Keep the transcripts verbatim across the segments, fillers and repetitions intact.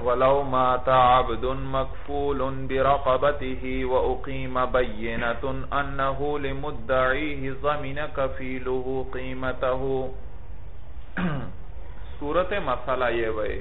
وَلَوْ مَاتَ عَبْدٌ مَكْفُولٌ بِرَقَبَتِهِ وَأُقِيمَ بَيِّنَةٌ أَنَّهُ لِمُدَّعِيهِ ضَمِنَ كَفِيلُهُ قِيمَتَهُ۔ صورت مسئلہ یہ بھائی،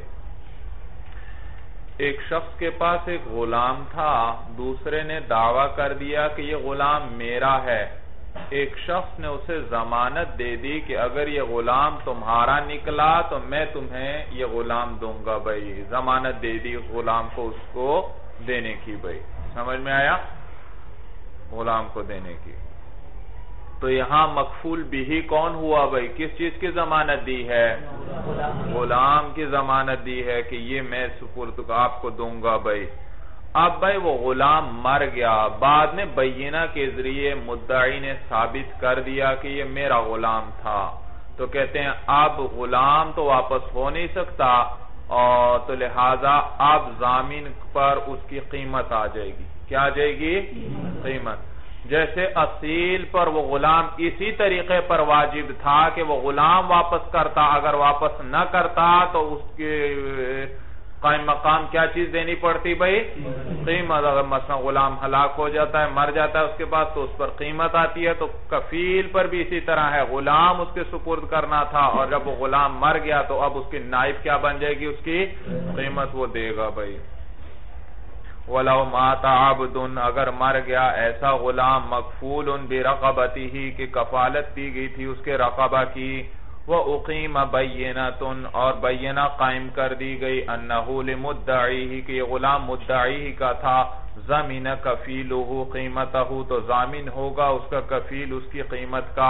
ایک شخص کے پاس ایک غلام تھا، دوسرے نے دعویٰ کر دیا کہ یہ غلام میرا ہے۔ ایک شخص نے اسے ضمانت دے دی کہ اگر یہ غلام تمہارا نکلا تو میں تمہیں یہ غلام دوں گا بھائی، ضمانت دے دی غلام کو اس کو دینے کی بھائی، سمجھ میں آیا؟ غلام کو دینے کی۔ تو یہاں مکفول بھی کون ہوا بھائی؟ کس چیز کی ضمانت دی ہے؟ غلام کی ضمانت دی ہے کہ یہ میں سپرد آپ کو دوں گا بھائی۔ اب بھائی وہ غلام مر گیا، بعد میں بینہ کے ذریعے مدعی نے ثابت کر دیا کہ یہ میرا غلام تھا، تو کہتے ہیں اب غلام تو واپس ہو نہیں سکتا، اور تو لہذا اب ضامن پر اس کی قیمت آ جائے گی۔ کیا آ جائے گی؟ قیمت۔ جیسے اصیل پر وہ غلام اسی طریقے پر واجب تھا کہ وہ غلام واپس کرتا، اگر واپس نہ کرتا تو اس کے قائم مقام کیا چیز دینی پڑتی بھائی؟ قیمت۔ اگر مثلا غلام ہلاک ہو جاتا ہے، مر جاتا ہے اس کے بعد، تو اس پر قیمت آتی ہے۔ تو کفیل پر بھی اسی طرح ہے، غلام اس کے سپرد کرنا تھا، اور جب وہ غلام مر گیا تو اب اس کی نائب کیا بن جائے گی؟ اس کی قیمت وہ دے گا بھائی۔ وَلَوْ مَاتَ عَبْدٌ، اگر مر گیا ایسا غلام مکفول بِرَقَبَتِهِ کہ کفالت دی گئی تھی اس کے رقبہ کی، وَأُقِيمَ بَيِّنَةٌ اور بینہ قائم کر دی گئی، أَنَّهُ لِمُدَّعِيهِ کہ یہ غلام مدعی کا تھا، ضَمِنَ كَفِيلُهُ قِيمَتَهُ تو ضامن ہوگا اس کا کفیل اس کی قیمت کا۔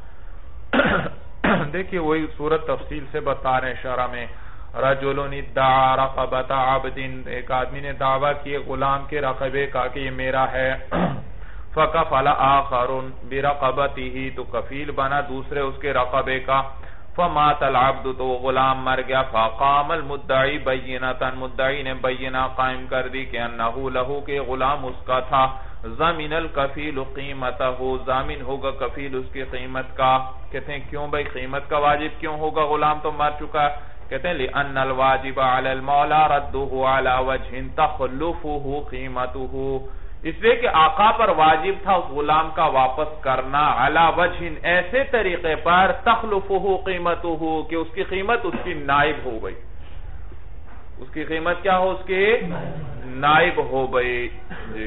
دیکھیے وہی صورت تفصیل سے بتا رہے ہیں شرح میں۔ رجل ادعا رقبت عبد، ایک آدمی نے دعویٰ کیے غلام کے رقبے کا کہ یہ میرا ہے، فکفل آخر برقبته تو کفیل بنا دوسرے اس کے رقبے کا، فمات العبد تو وہ غلام مر گیا، فقام المدعی بینۃ مدعی نے بینہ قائم کر دی کہ انہ لہو کہ غلام اس کا تھا، ضامن الکفیل قیمتہ ضامن ہوگا کفیل اس کی قیمت کا۔ کہتے ہیں کیوں بھائی قیمت کا واجب کیوں ہوگا؟ غلام تو مر چکا ہے۔ کہتے ہیں لِأَنَّ الْوَاجِبَ عَلَى الْمَوْلَى رَدُّهُ عَلَى وَجْهٍ تَخْلُفُهُ قِيمَتُهُ، اس لئے کہ آقا پر واجب تھا اس غلام کا واپس کرنا، عَلَى وَجْهٍ ایسے طریقے پر، تَخْلُفُهُ قِيمَتُهُ کہ اس کی قیمت اس کی نائب ہو گئی، اس کی قیمت کیا ہو؟ اس کی نائب ہو گئی جی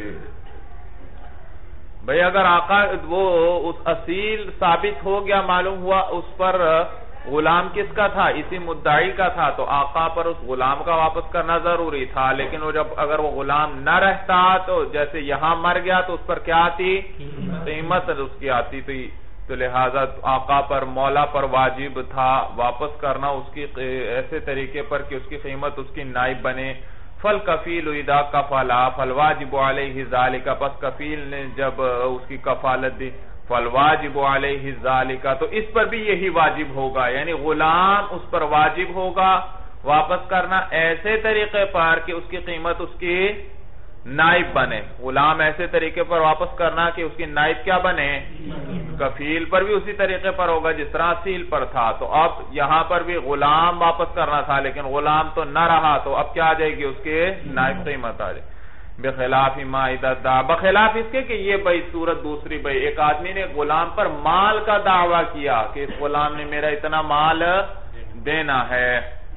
بھئی۔ اگر آقا وہ اس اصیل ثابت ہو گیا، معلوم ہوا اس پر غلام کس کا تھا؟ اسی مدعی کا تھا، تو آقا پر اس غلام کا واپس کرنا ضروری تھا، لیکن وہ جب اگر وہ غلام نہ رہتا تو جیسے یہاں مر گیا تو اس پر کیا آتی؟ قیمت اس کی آتی، تو لہذا آقا پر مولا پر واجب تھا واپس کرنا اس کی ایسے طریقے پر کہ اس کی قیمت اس کی نائب بنے۔ فَالْكَفِيلُ اِذَا كَفَلَا فَالْوَاجِبُ عَلَيْهِ ذَلِكَ، پس کفیل نے جب اس کی کفالت دی، فالواجب علیہ ذالک تو اس پر بھی یہی واجب ہوگا، یعنی غلام اس پر واجب ہوگا واپس کرنا ایسے طریقے پر کہ اس کی قیمت اس کی نائب بنے، غلام ایسے طریقے پر واپس کرنا کہ اس کی نائب کیا بنے؟ کفیل پر بھی اسی طریقے پر ہوگا جس طرح اصیل پر تھا۔ تو اب یہاں پر بھی غلام واپس کرنا تھا لیکن غلام تو نہ رہا، تو اب کیا آ جائے گی؟ اس کے نائب قیمت آ جائے۔ بخلاف ما اذا دعا، بخلاف اس کے کہ یہ بھئی صورت دوسری بھئی ایک آدمی نے غلام پر مال کا دعویٰ کیا کہ اس غلام نے میرا اتنا مال دینا ہے۔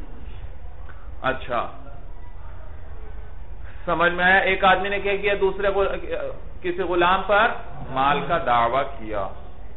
اچھا سمجھ میں آیا؟ ایک آدمی نے کیا کیا؟ دوسرے کسی غلام پر مال کا دعویٰ کیا۔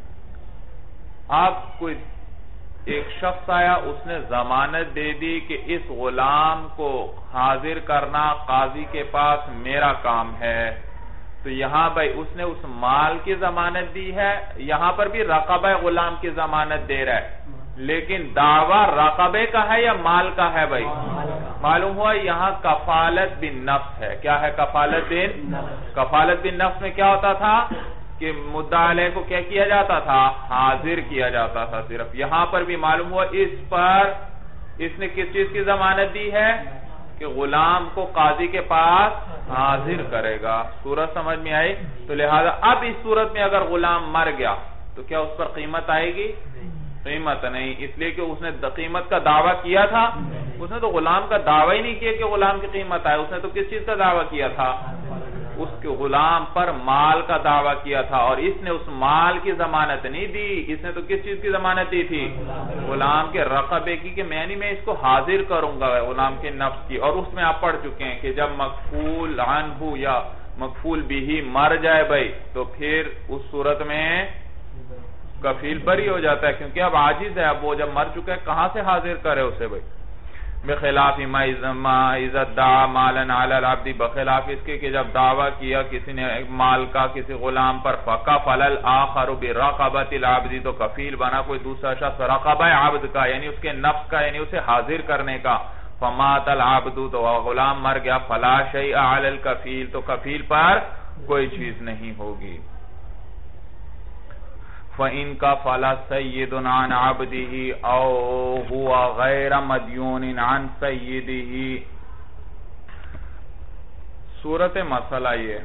آپ کوئی ایک شخص آیا، اس نے ضمانت دے دی کہ اس غلام کو حاضر کرنا قاضی کے پاس میرا کام ہے، تو یہاں بھائی اس نے اس مال کی ضمانت دی ہے، یہاں پر بھی رقبہ غلام کی ضمانت دے رہا ہے، لیکن دعویٰ رقبے کا ہے یا مال کا ہے بھائی؟ معلوم ہوا یہاں کفالت بن نفس ہے۔ کیا ہے کفالت بن؟ کفالت بن نفس میں کیا ہوتا تھا کہ مدعا علیہ کو کیا کیا جاتا تھا؟ حاضر کیا جاتا تھا صرف۔ یہاں پر بھی معلوم ہوا اس پر اس نے کس چیز کی ضمانت دی ہے کہ غلام کو قاضی کے پاس حاضر کرے گا۔ صورت سمجھ میں آئی؟ تو لہذا اب اس صورت میں اگر غلام مر گیا تو کیا اس پر قیمت آئے گی؟ قیمت نہیں، اس لیے کہ اس نے قیمت کا دعویٰ کیا تھا اس نے تو غلام کا دعویٰ ہی نہیں کیا کہ غلام کی قیمت آئے. اس نے تو کس چیز کا دعویٰ کیا تھا؟ اس کے غلام پر مال کا دعویٰ کیا تھا, اور اس نے اس مال کی ضمانت نہیں دی. اس نے تو کس چیز کی ضمانت دی تھی؟ غلام کے رقبے کی, کہ میں نہیں میں اس کو حاضر کروں گا غلام کے نفس کی. اور اس میں آپ پڑھ چکے ہیں کہ جب مکفول عنہ یا مکفول بھی مر جائے بھائی, تو پھر اس صورت میں کفیل بری ہو جاتا ہے, کیونکہ اب عاجز ہے. اب وہ جب مر چکا ہے کہاں سے حاضر کرے اسے بھائی؟ بخلاف ما اذا دعا مالا علی العبد, بخلاف اس کے کہ جب دعویٰ کیا کسی نے مال کا کسی غلام پر, فکفل الاخر برقبۃ العبد, تو کفیل بنا کوئی دوسرا شخص رقبہ عبد کا, یعنی اس کے نفس کا, یعنی اسے حاضر کرنے کا. فمات العبد, تو غلام مر گیا. فلا شیء علی الکفیل, تو کفیل پر کوئی چیز نہیں ہوگی. فَإِن كَفَلَ سَيِّدٌ عَنْ عَبْدِهِ أَوْ هُوَ غَيْرَ مَدْيُونٍ عَنْ سَيِّدِهِ. صورت مسئلہ یہ,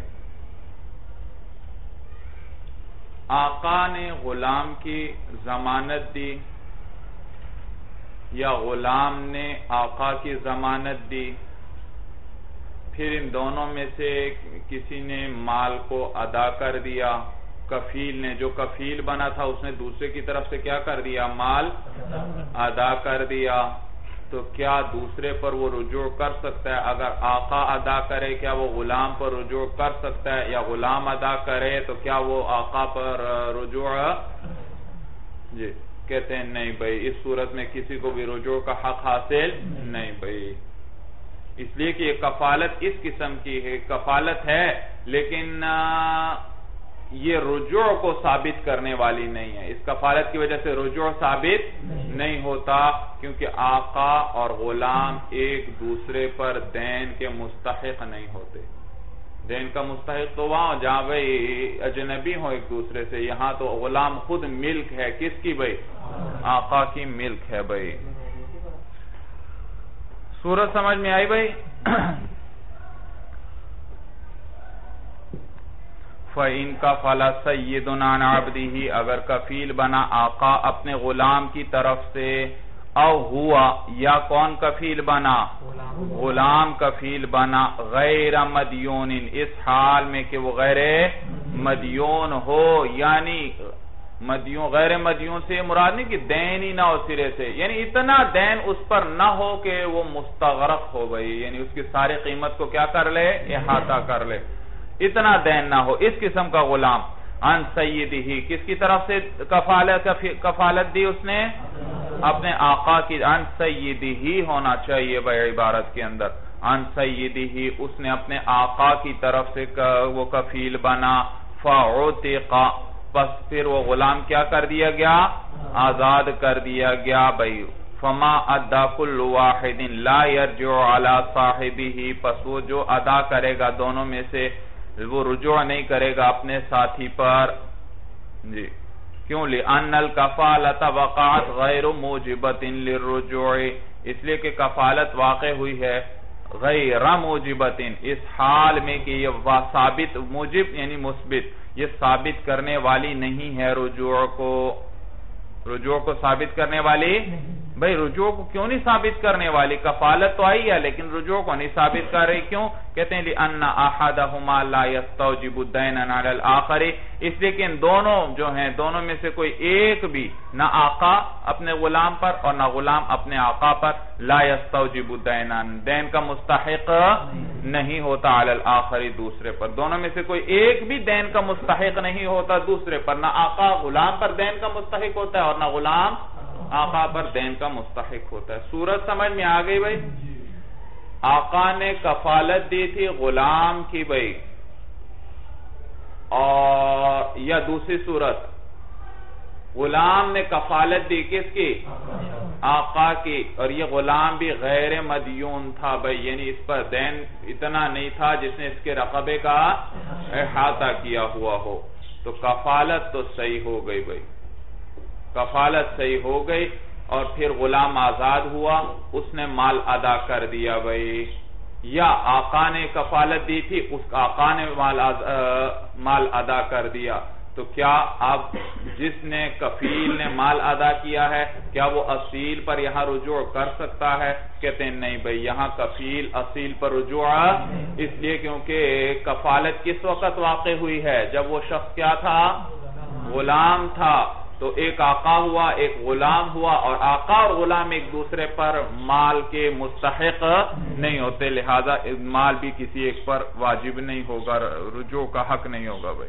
آقا نے غلام کی ضمانت دی یا غلام نے آقا کی ضمانت دی, پھر ان دونوں میں سے کسی نے مال کو ادا کر دیا. کفیل نے, جو کفیل بنا تھا اس نے دوسرے کی طرف سے کیا کر دیا؟ مال ادا کر دیا. تو کیا دوسرے پر وہ رجوع کر سکتا ہے؟ اگر آقا ادا کرے کیا وہ غلام پر رجوع کر سکتا ہے, یا غلام ادا کرے تو کیا وہ آقا پر رجوع؟ جی کہتے ہیں نہیں بھائی, اس صورت میں کسی کو بھی رجوع کا حق حاصل نہیں بھائی, اس لیے کہ یہ کفالت اس قسم کی ہے, کفالت ہے لیکن یہ رجوع کو ثابت کرنے والی نہیں ہے. اس کفالت کی وجہ سے رجوع ثابت نہیں ہوتا, کیونکہ آقا اور غلام ایک دوسرے پر دین کے مستحق نہیں ہوتے. دین کا مستحق تو وہاں جہاں بھائی اجنبی ہو ایک دوسرے سے, یہاں تو غلام خود ملک ہے. کس کی بھائی؟ آقا کی ملک ہے بھائی. صورت سمجھ میں آئی بھائی؟ فَإِن كَفَلَ سَيِّدٌ عَنْ عَبْدِهِ, اگر کفیل بنا آقا اپنے غلام کی طرف سے, او ہوا, یا کون کفیل بنا؟ غلام کفیل بنا, غیر مدیون, اس حال میں کہ وہ غیر مدیون ہو, یعنی مدیون, غیر مدیون سے مراد نہیں کہ دین ہی نہ ہو سرے سے, یعنی اتنا دین اس پر نہ ہو کہ وہ مستغرق ہو گئی, یعنی اس کی ساری قیمت کو کیا کر لے؟ احاطہ کر لے, اتنا دین نہ ہو. اس قسم کا غلام. عن سیدہی, کس کی طرف سے کفالت کفالت دی اس نے؟ اپنے آقا کی. عن سیدہی ہونا چاہیے بھائی عبارت کے اندر. عن سیدہی, اس نے اپنے آقا کی طرف سے وہ کفیل بنا. فعتقا, پس پھر وہ غلام کیا کر دیا گیا؟ آزاد کر دیا گیا بھائی. فما ادا کل واحد لا یرجع علی صاحبہ, پس وہ جو ادا کرے گا دونوں میں سے وہ رجوع نہیں کرے گا اپنے ساتھی پر. جی کیوں؟ لِأَنَّ الْكَفَالَةَ وَقَعَتْ غَيْرُ مُوجِبَةٍ لِلرُّجُوعِ, اس لیے کہ کفالت واقع ہوئی ہے غیر موجبت, اس حال میں کہ یہ ثابت, موجب یعنی مثبت, یہ ثابت کرنے والی نہیں ہے رجوع کو. رجوع کو ثابت کرنے والی بھئی رجوع کو کیوں نہیں ثابت کرنے والی؟ کفالت تو آئی ہے لیکن رجوع کو نہیں ثابت کر رہی. کیوں؟ کہتے ہیں لِأَنَّ أَحَدَهُمَا لَا يَسْتَوْجِبُ الدَّيْنَ عَلَى الْآخَرِ, اس لیے کہ ان دونوں جو ہیں, دونوں میں سے کوئی ایک بھی, نہ آقا اپنے غلام پر اور نہ غلام اپنے آقا پر, لا يَسْتَوْجِبُ الدَّيْنَ, دین کا مستحق نہیں ہوتا, عَلَى الْآخَرِ, دوسرے پر. دونوں میں سے کوئی ایک بھی دین کا مستحق نہیں ہوتا دوسرے پر, نہ آقا غلام پر دین کا مستحق ہوتا ہے اور نہ غلام آقا پر دین کا مستحق ہوتا ہے. صورت سمجھ میں آ گئی بھائی؟ آقا نے کفالت دی تھی غلام کی بھائی, اور یا دوسری صورت غلام نے کفالت دی کس کی؟ آقا کی, اور یہ غلام بھی غیر مدیون تھا بھائی, یعنی اس پر دین اتنا نہیں تھا جس نے اس کے رقبے کا احاطہ کیا ہوا ہو. تو کفالت تو صحیح ہو گئی بھائی, کفالت صحیح ہو گئی, اور پھر غلام آزاد ہوا, اس نے مال ادا کر دیا بھائی. یا آقا نے کفالت دی تھی, اس آقا نے مال مال ادا کر دیا, تو کیا اب جس نے کفیل نے مال ادا کیا ہے کیا وہ اصیل پر یہاں رجوع کر سکتا ہے؟ کہتے ہیں نہیں بھئی، یہاں کفیل اصیل پر رجوع اس لیے کیونکہ کفالت کس وقت واقع ہوئی ہے؟ جب وہ شخص کیا تھا؟ غلام تھا. تو ایک آقا ہوا، ایک غلام ہوا، اور آقا اور غلام ایک دوسرے پر مال کے مستحق نہیں ہوتے، لہذا مال بھی کسی ایک پر واجب نہیں ہوگا، رجوع کا حق نہیں ہوگا. بھئی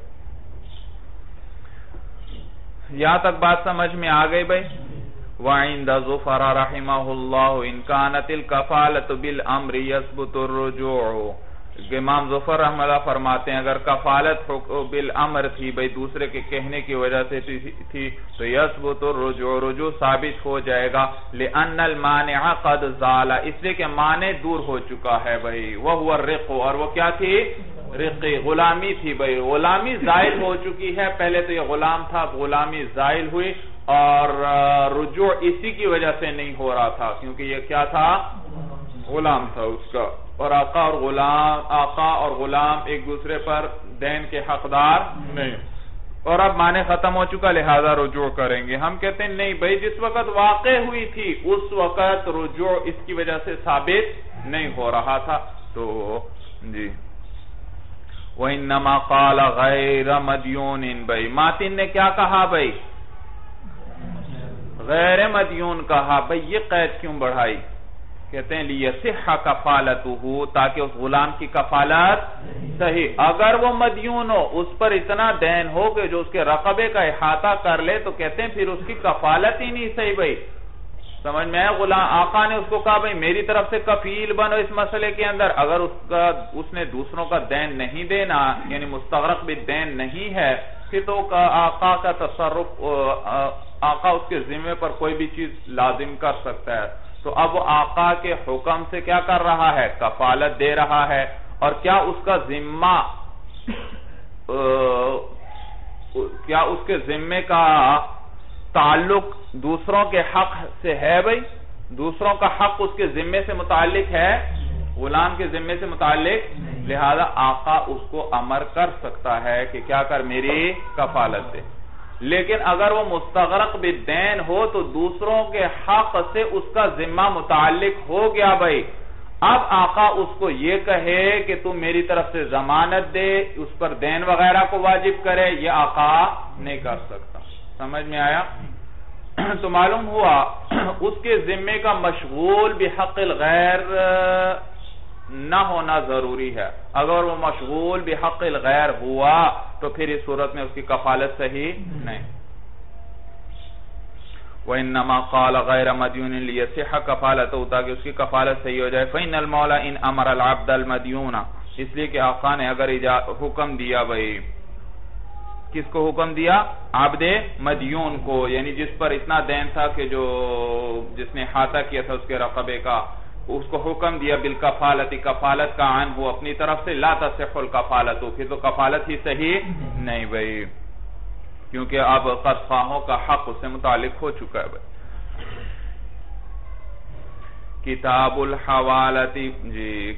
یہاں تک بات سمجھ میں آ گئی بھئی. وعند ظفر رحمہ اللہ ان كانت الكفالة بالامر يثبت الرجوع. امام ظفر رحمہ اللہ فرماتے ہیں اگر کفالت بالامر تھی بھئی دوسرے کے کہنے کی وجہ سے تھی تو یثبت الرجوع، رجوع ثابت ہو جائے گا. لان المانع قد زال، اس لیے کہ مانع دور ہو چکا ہے بھئی. وهو الرق، اور وہ کیا تھی؟ رقی، غلامی تھی بھئی. غلامی زائل ہو چکی ہے، پہلے تو یہ غلام تھا، غلامی زائل ہوئی، اور رجوع اسی کی وجہ سے نہیں ہو رہا تھا کیونکہ یہ کیا تھا؟ غلام تھا اس کا. اور آقا اور غلام آقا اور غلام ایک دوسرے پر دین کے حقدار نہیں، اور اب معنی ختم ہو چکا لہذا رجوع کریں گے. ہم کہتے ہیں نہیں بھئی، جس وقت واقع ہوئی تھی اس وقت رجوع اس کی وجہ سے ثابت نہیں ہو رہا تھا. تو جی وَإِنَّمَا قَالَ غَيْرَ مَدْيُونٍ، بھئی ماتن نے کیا کہا بھئی؟ غیر مدیون کہا. بھئی یہ قید کیوں بڑھائی؟ کہتے ہیں لِيَصِحَّ كَفَالَتُهُ، تاکہ اس غلام کی کفالت صحیح. اگر وہ مدیون ہو، اس پر اتنا دین ہو کہ جو اس کے رقبے کا احاطہ کر لے، تو کہتے ہیں پھر اس کی کفالت ہی نہیں صحیح. بھئی سمجھ میں آیا؟ غلام آقا نے اس کو کہا بھئی میری طرف سے کفیل بنو اس مسئلے کے اندر. اگر اس کا اس نے دوسروں کا دین نہیں دینا، یعنی مستغرق بھی دین نہیں ہے، پھر تو آقا کا تصرف، آقا اس کے ذمہ پر کوئی بھی چیز لازم کر سکتا ہے. تو اب وہ آقا کے حکم سے کیا کر رہا ہے؟ کفالت دے رہا ہے. اور کیا اس کا ذمہ کیا اس کے ذمے کا تعلق دوسروں کے حق سے ہے بھئی؟ دوسروں کا حق اس کے ذمے سے متعلق ہے، غلام کے ذمے سے متعلق، لہذا آقا اس کو امر کر سکتا ہے کہ کیا کر میری کفالت دے. لیکن اگر وہ مستغرق بالدین ہو تو دوسروں کے حق سے اس کا ذمہ متعلق ہو گیا بھئی. اب آقا اس کو یہ کہے کہ تم میری طرف سے ضمانت دے، اس پر دین وغیرہ کو واجب کرے، یہ آقا نہیں کر سکتا. سمجھ میں آیا؟ تو معلوم ہوا اس کے ذمے کا مشغول بحق الغیر نہ ہونا ضروری ہے. اگر وہ مشغول بحق الغیر ہوا تو پھر اس صورت میں اس کی کفالت صحیح نہیں. وَإِنَّمَا قَالَ غَيْرَ مَدْيُونٍ لِيَصِحَّ كَفَالَتُهُ، تاکہ اس کی کفالت صحیح ہو جائے. فَإِنَّ الْمَوْلَى إِنْ أَمَرَ الْعَبْدَ الْمَدْيُونَ، اس لیے کہ آقا نے اگر حکم دیا بھئی، کس کو حکم دیا؟ عبد مدیون کو، یعنی جس پر اتنا دین تھا کہ جو جس نے احاطہ کیا تھا اس کے رقبے کا، اس کو حکم دیا بالکفالت، کفالت کا عنہ اپنی طرف سے. لا تصح الکفالت، پھر تو کفالت ہی صحیح نہیں بھئی، کیونکہ اب قرض خواہوں کا حق اس سے متعلق ہو چکا ہے بھئی. کتاب الحوالت، جی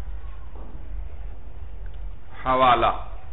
حوالہ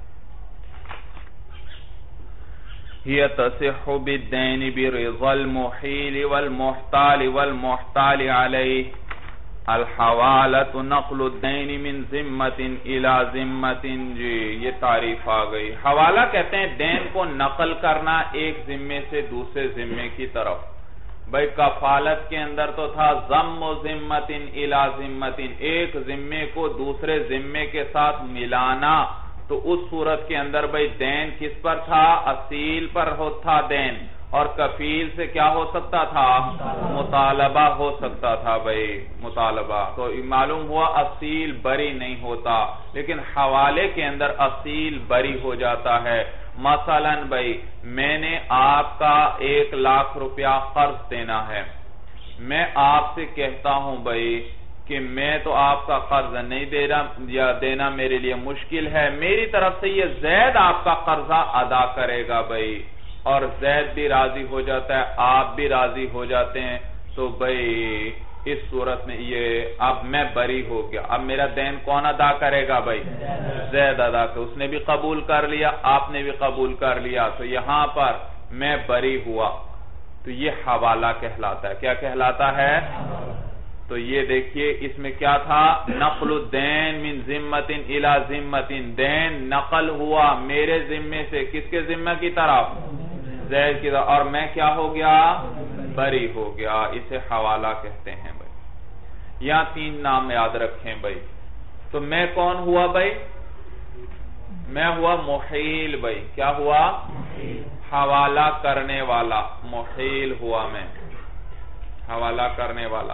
ہی تصح بالدین برضا المحیل والمحتال والمحتال علیہ. الحوالت نقل الدین من ذمت الى ذمت، جی یہ تعریف آ گئی. حوالہ کہتے ہیں دین کو نقل کرنا ایک ذمے سے دوسرے ذمے کی طرف. بھئی کفالت کے اندر تو تھا ضم ذمت الى ذمت، ایک ذمے کو دوسرے ذمے کے ساتھ ملانا. تو اس صورت کے اندر بھئی دین کس پر تھا؟ اصیل پر تھا دین، اور کفیل سے کیا ہو سکتا تھا؟ مطالبہ ہو سکتا تھا بھئی، مطالبہ. تو معلوم ہوا اصیل بری نہیں ہوتا، لیکن حوالے کے اندر اصیل بری ہو جاتا ہے. مثلا بھئی میں نے آپ کا ایک لاکھ روپیہ قرض دینا ہے، میں آپ سے کہتا ہوں بھئی کہ میں تو آپ کا قرض نہیں دے رہا یا دینا میرے لیے مشکل ہے، میری طرف سے یہ زید آپ کا قرضہ ادا کرے گا بھئی، اور زید بھی راضی ہو جاتا ہے، آپ بھی راضی ہو جاتے ہیں. تو بھئی اس صورت میں یہ اب میں بری ہو گیا. اب میرا دین کون ادا کرے گا بھائی؟ زید ادا کر. اس نے بھی قبول کر لیا، آپ نے بھی قبول کر لیا، تو یہاں پر میں بری ہوا، تو یہ حوالہ کہلاتا ہے. کیا کہلاتا ہے؟ تو یہ دیکھیے اس میں کیا تھا؟ نقل الدین من ذمت الی ذمت. دین نقل ہوا میرے ذمے سے کس کے ذمہ کی طرف؟ زید کی طرف. اور میں کیا ہو گیا؟ بری ہو گیا. اسے حوالہ کہتے ہیں بھائی. یہاں تین نام یاد رکھیں بھائی. تو میں کون ہوا بھائی؟ میں ہوا محیل بھائی. کیا ہوا؟ حوالہ کرنے والا. محیل ہوا میں، حوالہ کرنے والا.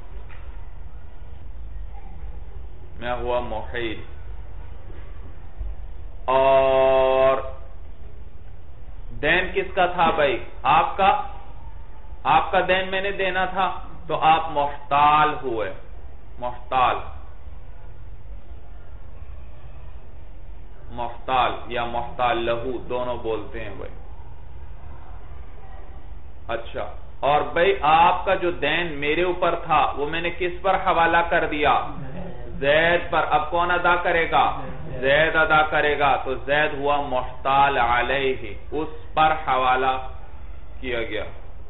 میں ہوا محیل. اور دین کس کا تھا بھائی؟ آپ کا. آپ کا دین میں نے دینا تھا، تو آپ محتال ہوئے. محتال محتال یا محتال لہو دونوں بولتے ہیں بھائی. اچھا، اور بھائی آپ کا جو دین میرے اوپر تھا وہ میں نے کس پر حوالہ کر دیا؟ زید پر. اب کون ادا کرے گا؟ زید ادا کرے گا. تو زید ہوا محتال علیہ، اس پر حوالہ کیا گیا.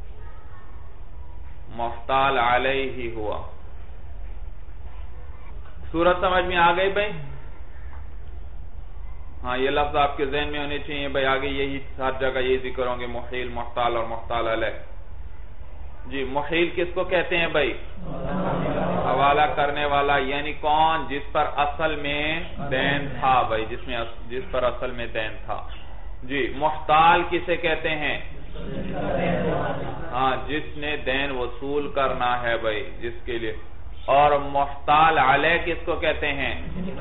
محتال علیہ ہوا. صورت سمجھ میں آ گئی بھائی؟ ہاں، یہ لفظ آپ کے ذہن میں ہونے چاہیے بھائی. آگے یہی ہر جگہ یہی ذکر ہوں گے، محیل، محتال اور محتال علیہ. جی، محیل کس کو کہتے ہیں بھائی؟ حوالہ کرنے والا. یعنی کون؟ جس پر اصل میں دین تھا بھائی، جس میں جس پر اصل میں دین تھا. جی، محتال کسے کہتے ہیں؟ ہاں، جس نے دین وصول کرنا ہے بھائی، جس کے لیے. اور محتال علیہ کس کو کہتے ہیں؟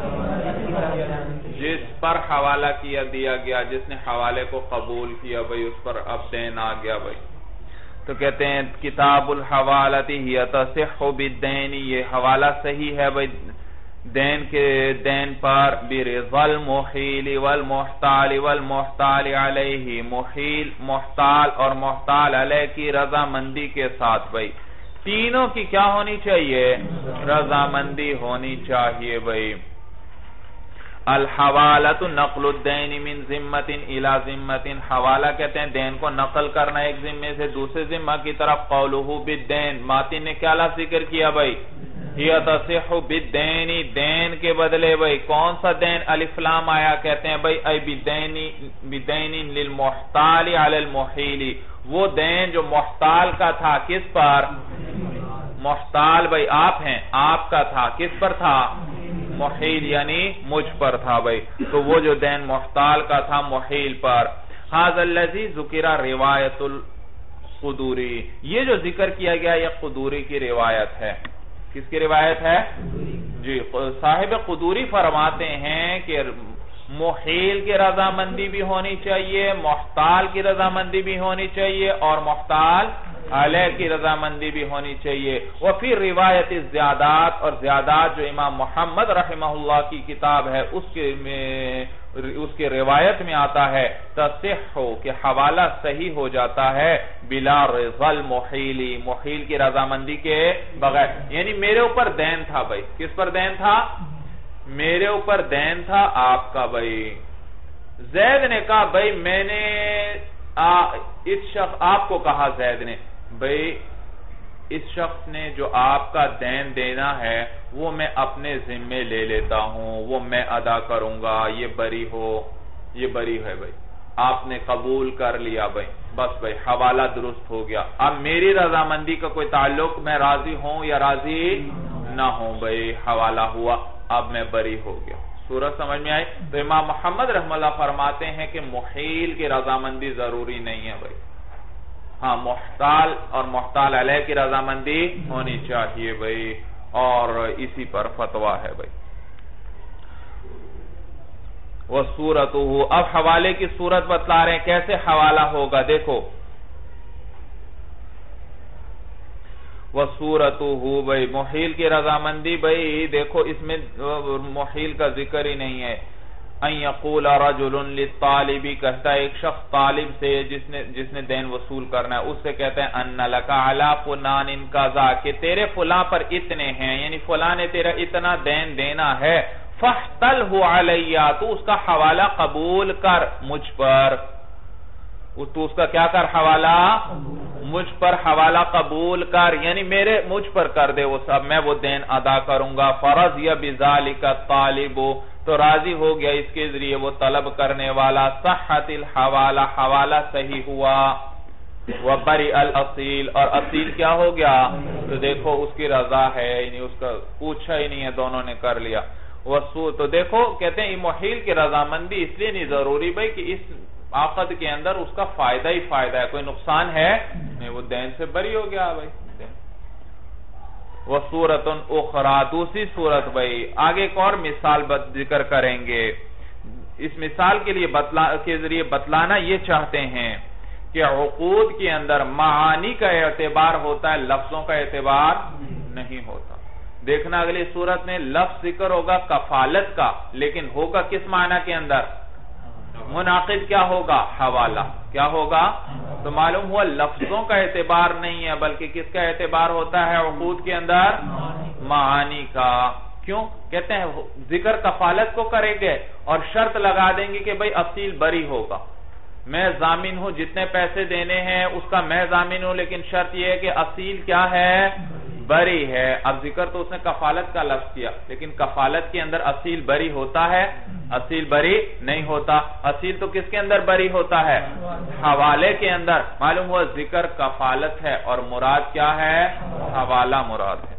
جس پر حوالہ کیا دیا گیا، جس نے حوالے کو قبول کیا بھائی، اس پر اب دین آ گیا بھائی. تو کہتے ہیں کتاب الحوالۃ ہی تصح بالدین. یہ حوالہ صحیح ہے بھائی دین کے دین پر. برضا المحیل والمحتال والمحتال علیہ. محیل، محتال اور محتال علیہ کی رضامندی کے ساتھ بھائی. تینوں کی کیا ہونی چاہیے؟ رضامندی ہونی چاہیے بھائی. الحوالۃ نقل الدین من ذمت الی ذمت. حوالہ کہتے ہیں دین کو نقل کرنا ایک ذمے سے دوسرے ذمہ کی طرف. قولہ بالدین، ماتن نے کیا لفظ ذکر کیا بھائی؟ ہی تصح بالدین. دین کے بدلے بھائی کون سا دین؟ الف لام آیا. کہتے ہیں بھائی ای بالدین بالدین للمحتال علی المحیل. وہ دین جو محتال کا تھا کس پر؟ محتال بھائی آپ ہیں، آپ کا تھا کس پر تھا؟ محیل یعنی مجھ پر تھا بھائی. تو وہ جو دین محتال کا تھا محیل پر. ھذا الذی ذکر روایت القدوری. یہ جو ذکر کیا گیا یہ قدوری کی روایت ہے. کس کی روایت ہے؟ جی، صاحب قدوری فرماتے ہیں کہ محیل کی رضامندی بھی ہونی چاہیے، محتال کی رضامندی بھی ہونی چاہیے، اور محتال علیہ کی رضامندی بھی ہونی چاہیے. وفی روایت زیادات. اور زیادات جو امام محمد رحمہ اللہ کی کتاب ہے اس کے میں اس کے روایت میں آتا ہے تصح کہ حوالہ صحیح ہو جاتا ہے بلا رضا المحیل. محیل کی رضامندی کے بغیر. یعنی میرے اوپر دین تھا بھائی. کس پر دین تھا؟ میرے اوپر دین تھا آپ کا بھائی. زید نے کہا بھائی میں نے اس شخص آپ کو کہا زید نے بھائی اس شخص نے جو آپ کا دین دینا ہے وہ میں اپنے ذمے لے لیتا ہوں، وہ میں ادا کروں گا. یہ بری ہو، یہ بری ہے بھائی. آپ نے قبول کر لیا بھائی، بس بھائی حوالہ درست ہو گیا. اب میری رضامندی کا کوئی تعلق، میں راضی ہوں یا راضی نہ ہوں بھائی، حوالہ ہوا، اب میں بری ہو گیا. صورت سمجھ میں آئی؟ تو امام محمد رحمہ اللہ فرماتے ہیں کہ محیل کی رضامندی ضروری نہیں ہے بھائی. ہاں، محتال اور محتال علیہ کی رضامندی ہونی چاہیے بھائی، اور اسی پر فتویٰ ہے بھائی. وَصُورَتُهُ. اب حوالے کی صورت بتلا رہے ہیں کیسے حوالہ ہوگا. دیکھو وَصُورَتُهُ بھائی محیل کی رضامندی بھائی دیکھو اس میں محیل کا ذکر ہی نہیں ہے. ان یقول رجل للطالب، کہتا ہے ایک شخص طالب سے جس نے جس نے دین وصول کرنا ہے، اس سے کہتے ہیں ان لک علی فلان قضا، کہ تیرے فلاں پر اتنے ہیں، یعنی فلاں نے تیرا اتنا دین دینا ہے، فاحتلہ علی، تو اس کا حوالہ قبول کر مجھ پر، تو اس کا کیا کر حوالہ مجھ پر حوالہ قبول کر، یعنی میرے مجھ پر کر دے وہ سب، میں وہ دین ادا کروں گا۔ فرضی بذالک الطالب، تو راضی ہو گیا اس کے ذریعے وہ طلب کرنے والا، صحت الحوالہ، حوالہ صحیح ہوا، وبرئ الاصیل، اور اصیل کیا ہو گیا، تو دیکھو اس کی رضا ہے، یعنی اس کا پوچھا ہی نہیں ہے، دونوں نے کر لیا۔ وصول، تو دیکھو کہتے ہیں محیل کی رضامندی اس لیے نہیں ضروری بھائی کہ اس عقد کے اندر اس کا فائدہ ہی فائدہ ہے، کوئی نقصان ہے نہیں، وہ دین سے بری ہو گیا بھائی۔ وصورت اخرى، دوسری صورت بھائی آگے ایک اور مثال ذکر کریں گے، اس مثال کے لیے بتلا کے ذریعے بتلانا یہ چاہتے ہیں کہ عقود کے اندر معانی کا اعتبار ہوتا ہے، لفظوں کا اعتبار نہیں ہوتا۔ دیکھنا اگلی صورت میں لفظ ذکر ہوگا کفالت کا، لیکن ہوگا کس معنی کے اندر، منعقد کیا ہوگا، حوالہ کیا ہوگا، تو معلوم ہوا لفظوں کا اعتبار نہیں ہے بلکہ کس کا اعتبار ہوتا ہے عقود کے اندر، معانی کا۔ کیوں کہتے ہیں ذکر کفالت کو کریں گے اور شرط لگا دیں گے کہ بھئی اصیل بری ہوگا، میں ضامن ہوں، جتنے پیسے دینے ہیں اس کا میں ضامن ہوں، لیکن شرط یہ ہے کہ اصیل کیا ہے، بری ہے۔ اب ذکر تو اس نے کفالت کا لفظ کیا، لیکن کفالت کے اندر اصیل بری ہوتا ہے، اصیل بری نہیں ہوتا۔ اصیل تو کس کے اندر بری ہوتا ہے، حوالے کے اندر۔ معلوم ہوا ذکر کفالت ہے اور مراد کیا ہے، حوالہ مراد ہے۔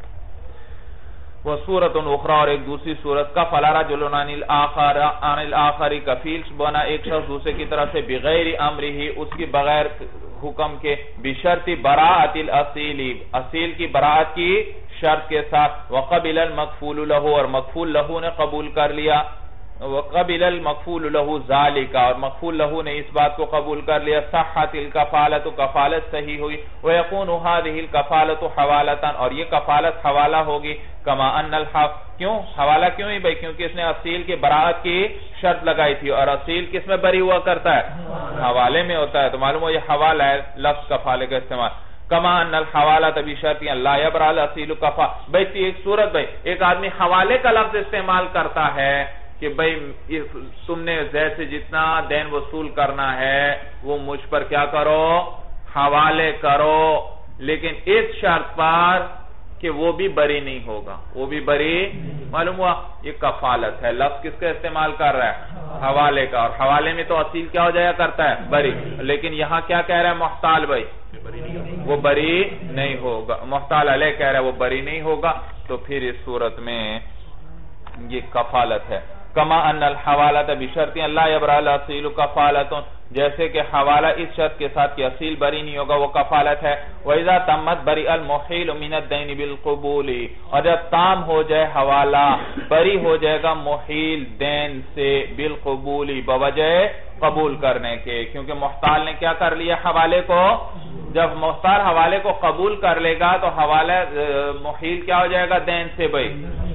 وہ صورت اخرى، اور ایک دوسری صورت، کفل رجل عن الاخر عن الاخر، کفیل بنا ایک شخص دوسرے کی طرف سے بغیر امرہ، اس کی بغیر حکم کے، بشرط براءت الاصیل، اصیل کی براءت کی شرط کے ساتھ، وقبل المکفول له، اور مکفول له نے قبول کر لیا، وقبل المکفول له ذالک، اور مکفول له نے اس بات کو قبول کر لیا، صحت الکفالت، کفالت صحیح ہوئی، ویکون هذه الکفالت حوالتا، اور یہ کفالت حوالہ ہوگی، کما ان الحق، کیوں حوالہ کیوں ہی بھئی، کیونکہ اس نے اصیل کی براءت کی شرط لگائی تھی، اور اصیل کس میں بری ہوا کرتا ہے، حوالے میں ہوتا ہے، تو معلوم ہو یہ حوالہ ہے، لفظ کفالے کا استعمال۔ کما ان الحوالہ تبی شرطی لا یبرأ الاصیل کفا، بھئی ایک صورت، بھئی ایک آدمی حوالے کا لفظ استعمال کرتا ہے کہ بھئی تم نے زید سے جتنا دین وصول کرنا ہے وہ مجھ پر کیا کرو، حوالے کرو، لیکن اس شرط پر کہ وہ بھی بری نہیں ہوگا، وہ بھی بری، معلوم ہوا یہ کفالت ہے، لفظ کس کا استعمال کر رہا ہے، حوالے کا، اور حوالے میں تو اصیل کیا ہو جایا کرتا ہے، بری، لیکن یہاں کیا کہہ رہا ہے محتال بھائی، وہ بری نہیں ہوگا، محتال علیہ کہہ رہا ہے وہ بری نہیں ہوگا، تو پھر اس صورت میں یہ کفالت ہے۔ کما ان الحوالۃ بشرط لا یبرأ الاصیل کفالۃ، جیسے کہ حوالہ اس شرط کے ساتھ کہ اصیل بری نہیں ہوگا وہ کفالت ہے۔ وَإِذَا تَمَّتْ بَرِئَ الْمُحِيلُ مِنَ الدَّيْنِ بِالْقُبُولِ، اور جب تام ہو جائے حوالہ، بری ہو جائے گا محیل دین سے، بالقبول بوجہ قبول کرنے کے، کیونکہ محتال نے کیا کر لیا حوالے کو، جب محتال حوالے کو قبول کر لے گا تو حوالہ محیل کیا ہو جائے گا دین سے بھائی،